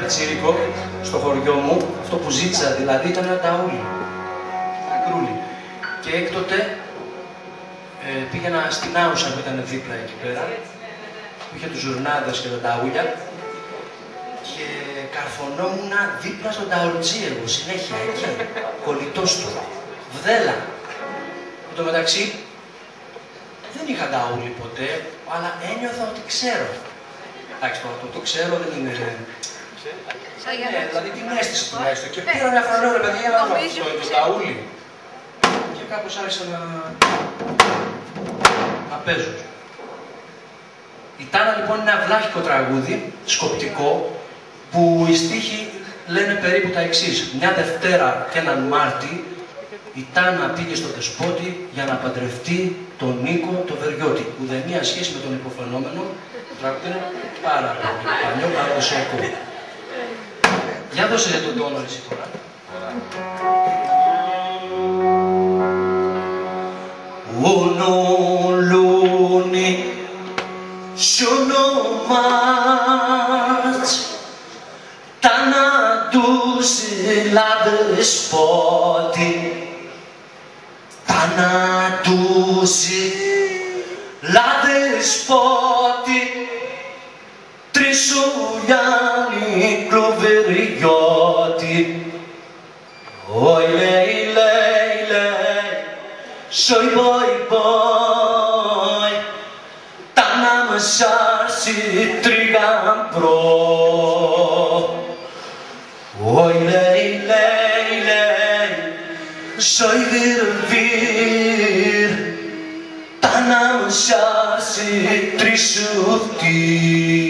πιτσίρικο στο χωριό μου, αυτό που ζήτησα δηλαδή ήταν ένα ταούλι. Ένα κρούλι. Και έκτοτε πήγαινα στην Άουσα που ήταν δίπλα εκεί πέρα, που είχε τους ζουρνάδες και τα ταούλια και καρφωνόμουν δίπλα στον ταουλτζή εγώ, συνέχεια εκεί, κολλητός του, βδέλα. Εν τω μεταξύ, δεν είχα ταούλι ποτέ, αλλά ένιωθα ότι ξέρω. Εντάξει, το ξέρω δεν είναι... Ναι, δηλαδή την αίσθηση τουλάχιστον. Και πήρα μια χρονό ρε παιδιά να δω αυτό το ταούλι. Και κάπως άρχισα να παίζω. Η Τάνα λοιπόν είναι ένα βλάχικο τραγούδι, σκοπτικό, που οι στίχοι λένε περίπου τα εξής. Μια Δευτέρα και έναν Μάρτη, η Τάνα πήγε στο Δεσπότη για να παντρευτεί τον Νίκο το Βεριώτη. Ουδέμια σχέση με τον υποφαινόμενο, το τραγούδι είναι πάρα πολύ παλιό, παραδοσιακό. Για δώσε για τον τόνο εσύ τώρα. Ονολούνι σιωνομάτς Τάνα τους λαδεσπότη Τάνα τους λαδεσπότη Τρισουλιάνι κλωβεριώτη Oi lei lei lei Soi boy boy Τάνα με σάρσει τριγαμπρό Oi lei lei lei Soi vir vir Τάνα με σάρσει τρισουφτή